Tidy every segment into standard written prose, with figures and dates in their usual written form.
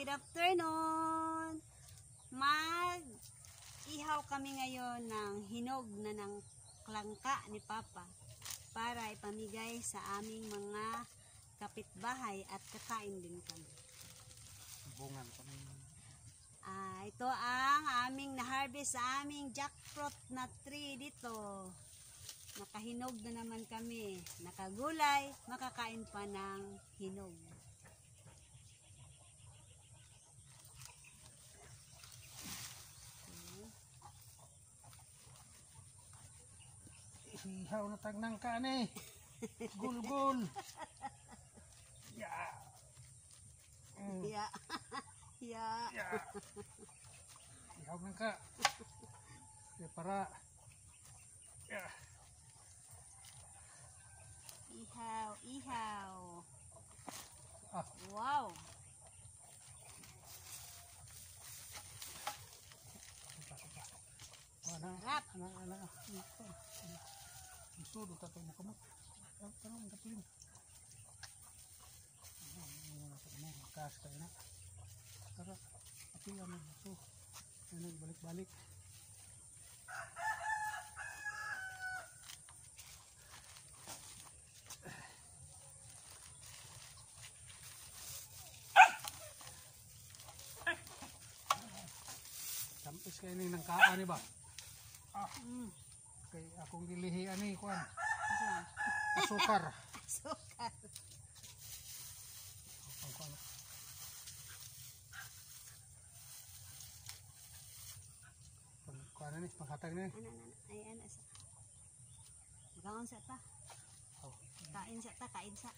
good afternoon. Mag-ihaw kami ngayon ng hinog na ng klangka ni Papa para ipamigay sa aming mga kapitbahay at kakain din kami. Bungan kami. Ito ang aming na-harvest sa aming jackfruit na tree dito. Nakahinog na naman kami. Nakagulay, makakain pa ng hinog. Ihaw na tagnang ka ni. Gul-gul. Ya. Ya. Ya. Ya. Ihaw na ka. Ya para. Ya. Ihaw, ihaw. Wow. Sarap. Anak. Sudo tato mo kamot. Tanong ang kapiling. Makas kayo na. Tara, kapilang mo. So, balik-balik. Tampis kayo ng kaan ba? Kay akong dilihi ani kuan. Asukar. Sukar. Kuan ni panghatag ni. Ayan asa. Gaon sa ta. Kain sa ta, kain sa.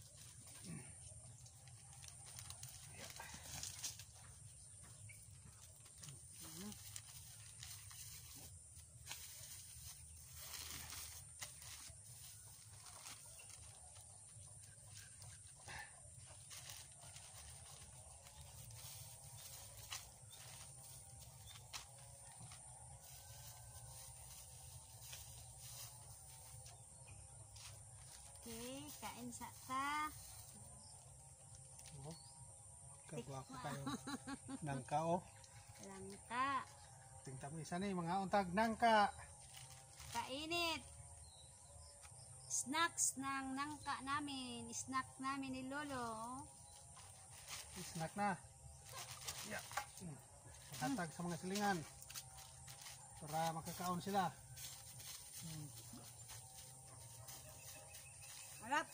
Kain sa ta. Kagwapo kayo. Nangka o. Langka. Tingnan mo isa ni mga untag nangka. Kainit. Snacks ng nangka namin. Snack namin ni Lolo. Snack na. Yeah. Hatag sa mga silingan. Para makakaon sila. Harap.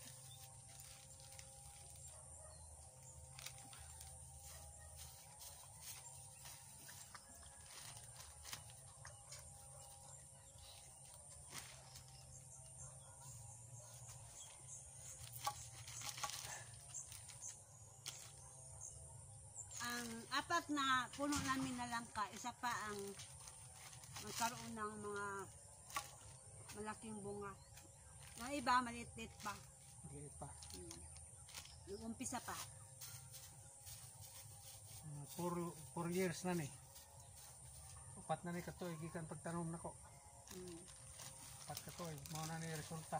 Ang apat na puno namin na langka, isa pa ang magkaroon ng mga malaking bunga. Yung iba, maliit-liit pa. Maliit pa. Yung umpisa pa. 4 years na ni. Upat na ni katoy gikan pagtanom nako. Upat katoy mao na ni resulta.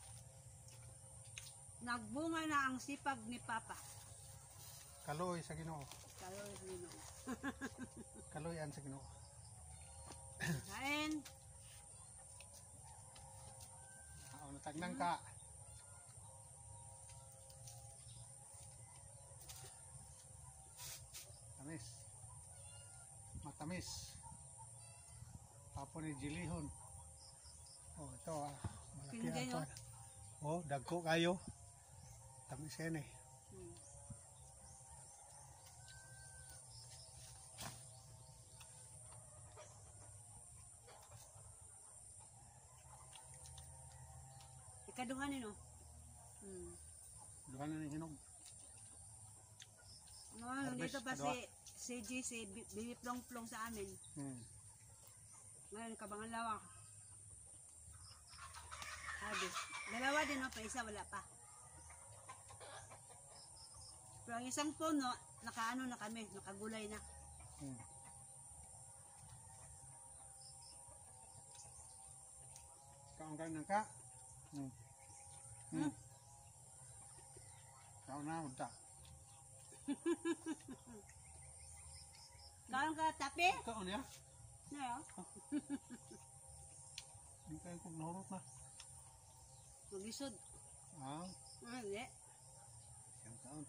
Nagbunga na ang sipag ni Papa. Kaloy sa Ginoo. Kaloy Lino. Kaloyan sa Ginoo. Kain. Tagnang ka. Tamis. Matamis. Papo ni Jilihon. Oh, ito malaki ang. Oh, dagko kayo. Tamis yan eh. Ikaduhan nino. Duhan na ni hinog. Nandito pa si GC, biniplong-plong sa amin. Ngayon, kabangalawa. Habis. Dalawa din, pa isa, wala pa. Pero ang isang puno, nakaano na kami, nakagulay na. Kaon ka? Kaon na, unta. Kaon ka tapi? Kaon ya? No. Hindi kayo kung nahurot na. Magisod. Ah, Hindi. siyang kaon.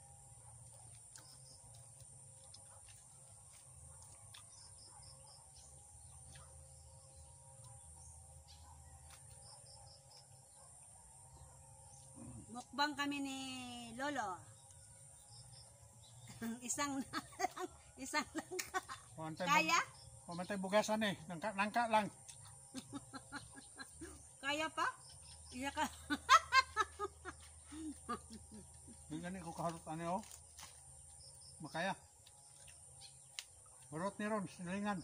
Mukbang kami ni Lolo. isang lang. Isang lang ka. Kaya? Pamantay bugasan eh. Nangka lang. Kaya pa? Iya ka. Yung gani ko kaharot ano oh. Makaya. Barot ni Ron, sinalingan.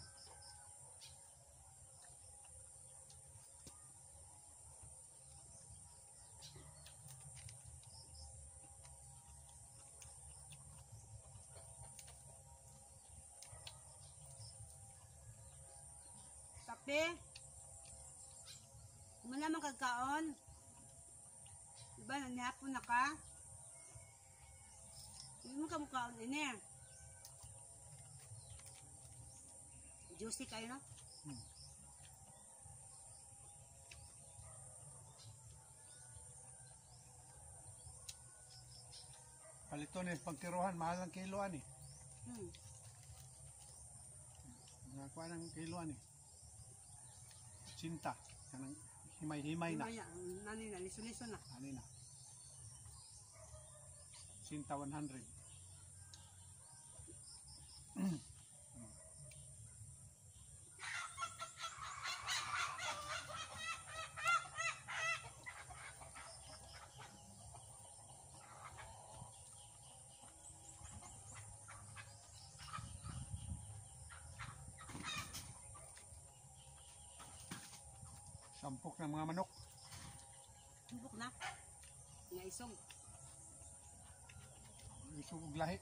Tapi, wala man kagkaon. Diba, nanihapon na ka? Hindi mo ka mukhaon ini. Juicy kayo, no? Palito ni pagkiruhan, mahal ang kiloan eh. Nakakuha ng kiloan eh. Cinta. Kanang himay-himay na. Nani na, liso-liso na. Ano na? Cinta 100. Sampok ng mga manok. Buk na. Nga isog. Isugog lahi.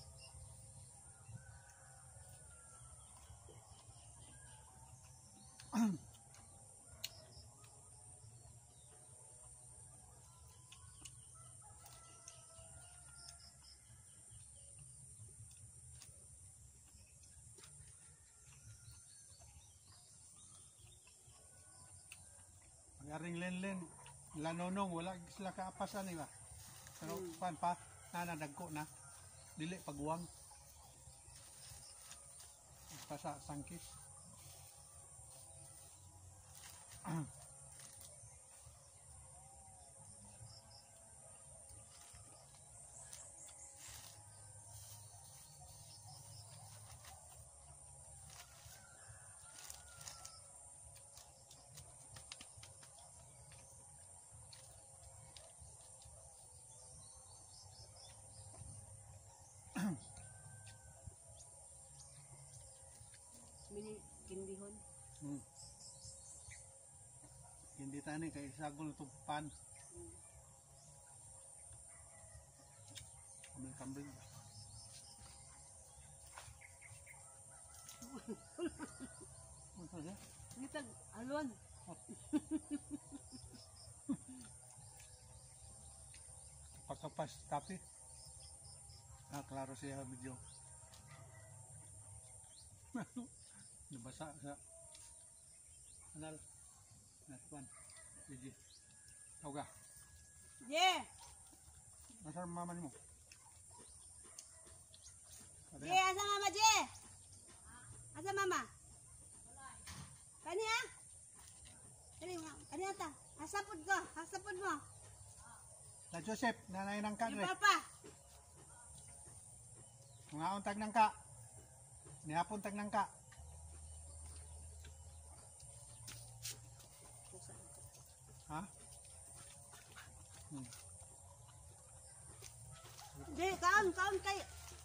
Pag-aring len-len, lanonong, wala sila kaapasan nila. Pero pan pa, nanadagko na. Dili pagwang. Pasa sangkis. Mini kindihon. Hindi tani kay sagol itong pan. Kamil kambing. Ano siya? Nitag, alon. Pagkapas tapi. Klaro siya video. Nabasa sa anal. Naspan. Biji. Tau ka? Yeah! Nasaan maman mo? Je, asa mama Je? Asa mama? Kani ha? Kani ata? Asapod ko, asapod mo. Sa Joseph, nanay ng Yung kadre. papa. Mga untag ng ka. Nihapon tag ng ka. Ha? Je, kaon kay.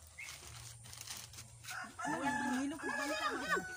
Ayan, manghilo ko ba ka?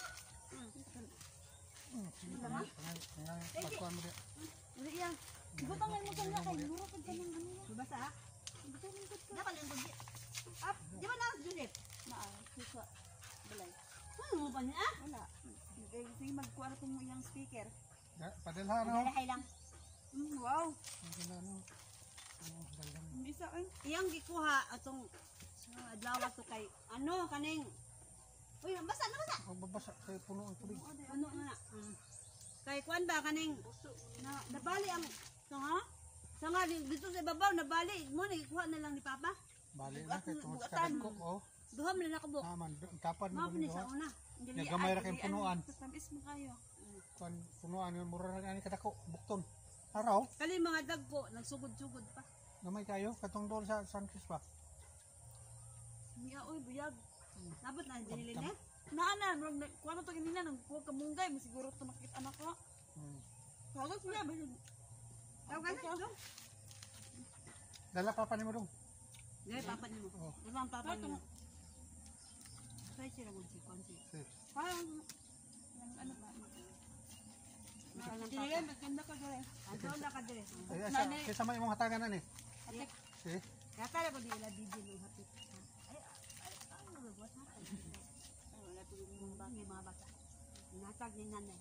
Pagkuhan mo din. Uri yan. Butangan mo kanya kay luro pag kanang ano yan. Bubasa ha? Butangan mo ka. Dapat yung bagi. Up, di ba na, Joseph? Naa, susa. Balay. Ano mo pa niya ah? Wala. Sige magkuha ko mo yung speaker. Padilha no? Dalahay lang. Wow. Padilha no? Bisa ay. Iyang gikuha atong adlaw to kay ano kaning Uy, basa na basa. Ang babasa kay puno ang tubig. Ano na? Kay kwan ba kaning nabali ang sanga dito sa babaw nabali mo na ikuha na lang ni Papa. Bali na kay tungod sa kadagko. Oh. Duha man na nakabuok. Naman, ang tapad mo Mao ni ganito. sa una. Nagamay ra kay punuan. Tamis mo kayo. Kuan punuan yung mura ra ani kadako bukton. Araw, Kali mga dagko nagsugod-sugod pa. gamay kayo katong doon sa San Cris pa. Niya oy buyag. Nabot na dinilin eh. Naana, kuha na to kanina nang kuha ka munggay, masiguro to nakita anak ko. Kagad kuya ba? Tawagan na. Dala pa pa nimo dong. Gay papa nimo. Oh. Ano ang papa nimo? Try sila mo si Konsi. Parang ano ba? Masalang Tinigay, papa. maganda ka gare. Anto na ka dire. Ay asa kay sama imong hatagan ani. Atik. Si. Kata ko di ila DJ no hapit. Ay ano ba buat na? Wala to yung mga bata. Natag ni nanay.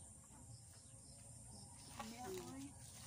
Niya oy.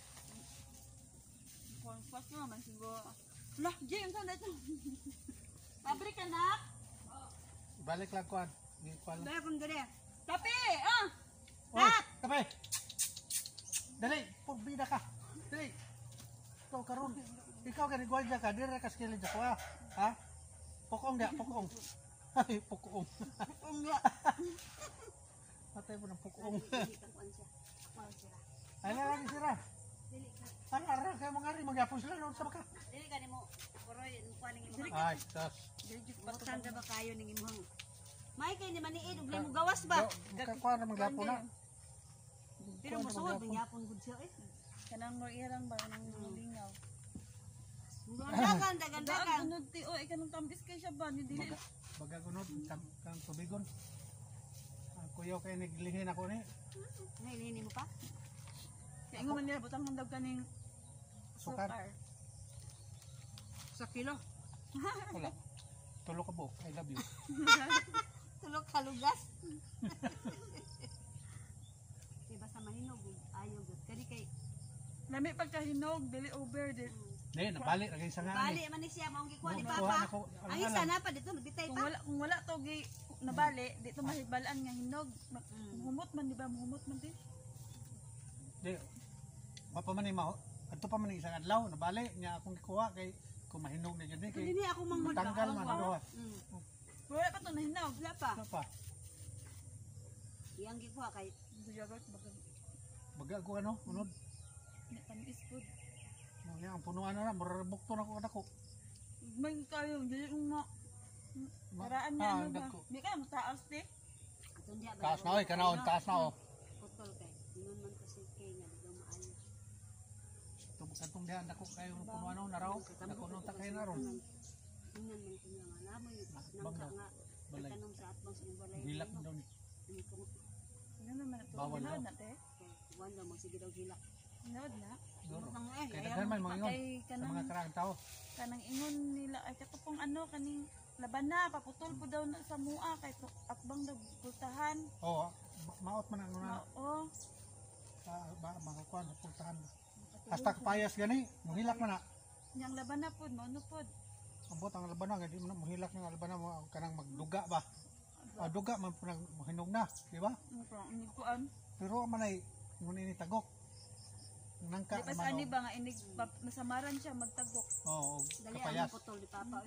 Kuha pas naman siguro. Lah, James ano ito? Pabrika na. Balik lang kuan. Ni kuan. Dala kun dire. Tapi, ah! Oh, kapay. Dali, porbida ka. Dali. Ikaw karon. Ikaw gani gwalda ka, dire ka skilid ako ah. Ha? Pokong dia, pokong. Ay, pokong. Unga. Patay mo ng pokong. Dili ka kuan siya. Kuan siya. Ay, lagi sira. Dili ka. Ay, ara kay mga ri magyapon sila noon sa baka. Dili ka nimo. Kuroy kuan ning imong. Ay, tas. Butang ka ba kayo ning imong. May kay ni maniid ug mo gawas ba? Kakuha na magyapon na. Pero musuod ng yapon gud siya eh. Kanang mo irang ba kanang lingaw. Dagan dagan dagan. Ano ti o ikanang tambis kay siya ba ni dili. Baga gunod kang tubigon. Ang kuyo kay naglihin ako ni. Nailini mo pa? Kaya ingon man nila butang daw kaning Sukar. Sa kilo. Wala. Tulo ka bo. I love you. Tulog kalugas. Diba sa mahinog ayaw gud kani kay Lami pagkahinog dili over dili. Di, nabalik lagi sa nga bali ni. man ni siya maong gikuha ni Kuha Papa. na ko. Ang isa na pa dito magbitay Kung pa. wala to gi nabali dito mahibalan nga hinog. Muhumot man di ba muhumot man di. Di. Wa pa man ni mao. Adto pa man ni isang adlaw nabalik niya akong gikuha kay kumahinog na jud ni kay Dili ako mangmod. tanggal man duha. Wala pa to nahinog. Wala pa. Ano pa? Iyang gikuha kay Buyagot baka Baga ko ano, unod. ni tamis food. Ang punuan na mura bukto na ko dako. May kayo dili mo paraan niya ano ba? Di ka mo taas di. atong diha ba. Taas na oy, kanaon taas na oh. Putol kay. Ingon man kasi kay nga di maayo. Katong diha dako kayo ng punuan na raw. Dako nung takay na ron. Tingnan man kunya nga namoy nangka nga Balay. tanong sa atbang sa imong balay. Hilak mo daw ni. Ano naman ito? Bawal Hinood daw. na te. Wala mo sige daw hilak. Hinood na. Duro. Nang eh. Kaya daghan man mga ingon Kay sa mga karang tao. kanang ingon nila ay katupong ano kaning laban na paputol po daw na sa mua kay to atbang daw pultahan. Oo, maot man ang una. Oo. Mga kuan pultahan. Hasta kapayas gani, muhilak man na. Yang laban na pod mao pod. Ambot ang labanan gadi mo muhilak ng labanan mo kanang magduga ba. Duga man punang mahinog na, di ba? Ano po ang kuan? Pero man ay ngun ini tagok. Nangka Di pas man. ani ba nga inig masamaran siya magtagok. Oo, Dali kapayas. ang putol ni Papa.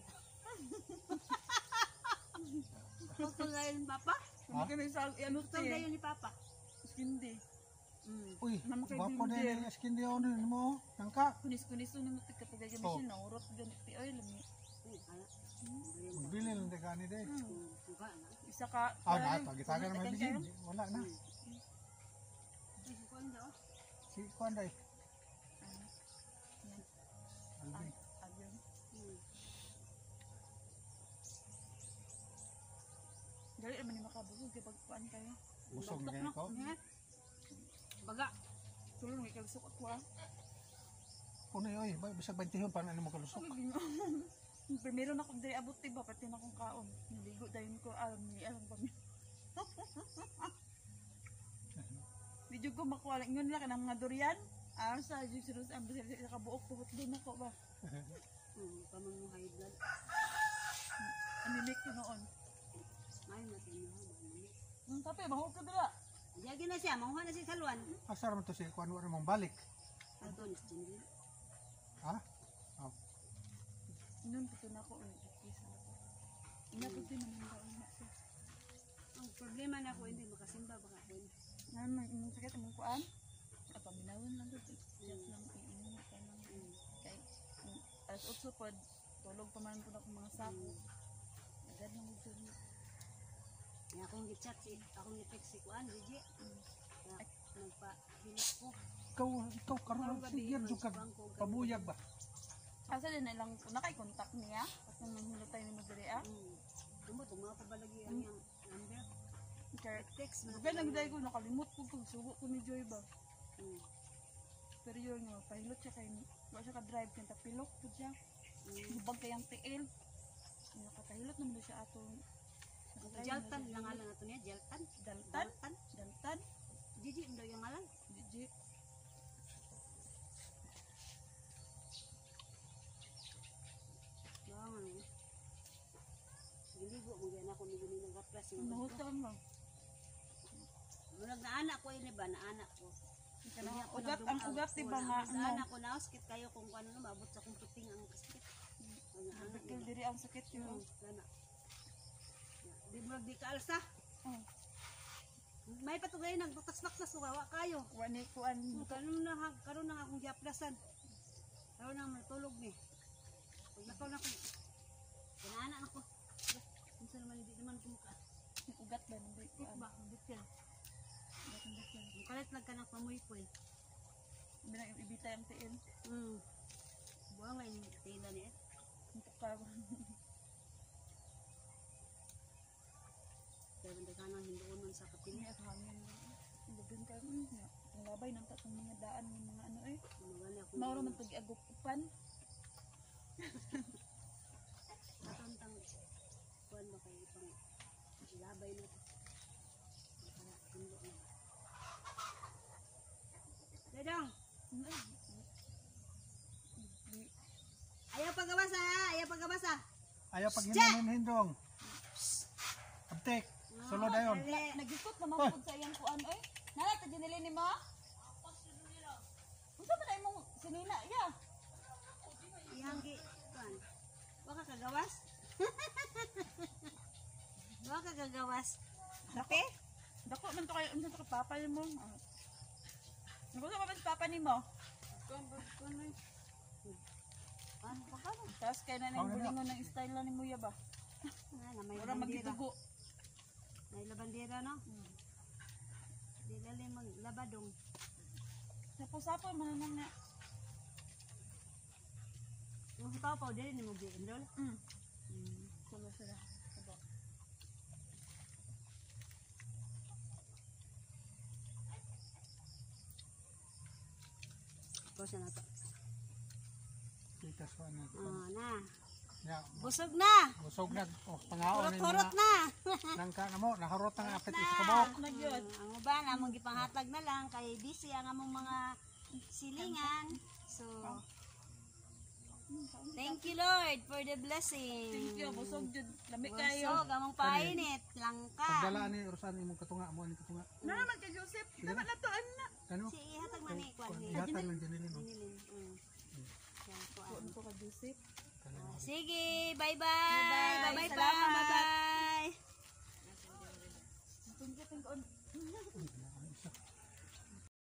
Putol na yun Papa? Kung kami sa ano Putol na te. yun ni Papa. Hindi. Uy, Naman kay wapo na Binder. yung skin di ono mo. Nangka. Kunis-kunis ni mo tika pagay Oh. machine na urot ganit ti oil lami. Magbili lang de gani de. Isa ka. Ah, na pagitagan naman bisin. Wala na. Si kuan dai. Alvin. Ayun. Dali naman ni makabusog kay pagkuan kayo. Busog na ganyan ko. Baga. Tulong kay kalusok ako ah. Puno oy, bisag 20 pa na mo kalusok. Primero na kong dali abot tiba pati na kong kaon. Naligo dayon ko ni alam pa mi. Video ko makuha ngon nila kanang mga durian. Sa Jesus ang bisag sa kabuok puhot din ako ba. Pamang mo high blood. Animik ko noon. May Ay, matinyo. Manimik. Tapi mahal ka dala. Diyagi na siya. Manguha na si Salwan. Asar man to si kuan wa mong balik. Ato, nistindig. Ha? Oh. Inon ko na ako. Ina ko din mananggaon na siya. Ang problema na ako, hindi makasimba baka ako. Naman, imong sakit imong kuan. Paminawon lang gud. Just lang iingon ka lang. Kay alas 8 pod tulog pa man pud ako mga sako. Agad na mo jud. Kaya akong gichat si, akong i-text si Kuan, Gigi. Kaya nagpa-hilip ko. Ikaw karon sige jud ka pabuyag ba? Asa din na lang nakay contact niya. At nang manghulog tayo ni mo diri ah. Tumot, mga pabalagi ang yung number. Kay Text mo. Kaya nagday ko nakalimot ko kung sugo ko ni Joy ba. Mm. Pero yun nga pahilot siya kay wa siya ka drive kay tapilok pud siya. Hubag kayang tiil. Nakatahilot naman siya atong Jaltan lang nga lang ito niya, Jaltan. Daltan. Daltan. Gigi, hindi yung ngalan. Gigi. Bawang ano eh. Giligo, magyan ako ni Gini ng kaplas. Nahutang lang. Mulag na anak ko yun ba, na anak ko. Ugat, ang ugat diba nga, Sa anak ko na, skit kayo kung ano na, mabot sa kong puting ang skit. Ang anak Bikil nila. diri ang sakit yun. Sana. Di mo di ka alsa. Oh. May patugay nagbutas-baktas kawa kayo. Wani kuan. Karon na akong giaplasan. Karon na matulog ni. Pag nakaw na ko. Kanana na ko. Unsa naman hindi naman kumuka. Ugat ba nang kuan. Ba, bitil. Kalit lang ka ng pamuy-puy. Binang ibitay ang tiil. Buang nga yung tila niya. Untuk ka. Kaya banda ka nang hindoon man sa kapili. At hangin. Lugan ka. Ang labay ng tatong mga daan ng mga ano eh. Magali ako. Mauro man pag agupan. Matantang kuan ba kayo pang labay na ito. Para hindo na. Dadang! Ayaw paggawas ha! Ayaw paggawas ha! Ayaw pag hinindong. Abtek. Sulod ayon. Nagikot naman po sa iyang kuan oy. Nala ta dinili ni mo? Unsa man ay mong sinina ya? Iyang gi kuan. Wa ka kagawas? Wa ka kagawas. Kape? Dako man to kay unsa to papa nimo? Nagusto pa ba si papa nimo? Tapos kaya na nang bulingon ng style na ni Muya ba? May Wala labandera. magitugo. May labandera no? Di dali maglabadong. Sapo-sapo man nang na. Yung sa pa dili ni mo gi-enroll. Solo sila. Sabo. Ko sa nato. Ikas wa na. Na. Ya, Busog na. busog na. Oh, pangaon ni Hurot-hurot mga na. nangka na mo, naharot na apit Na. sa kabok. Nagyod. Ang uban among gipanghatag na lang kay busy ang among mga silingan. So thank you Lord for the blessing. Thank you. Busog jud. Lami kayo. Busog among painit langka. Pagdala ni Rosan imong katunga mo ani katunga. Na naman kay Joseph. Dapat na to ana. Kano? Si ihatag man ni kwan ni. Ihatag lang dinilin mo. Dinilin. Yan, kuan. Kuan ko ka Joseph. Sige, bye-bye. Bye-bye pa. Salamat. Bye-bye. Tungkol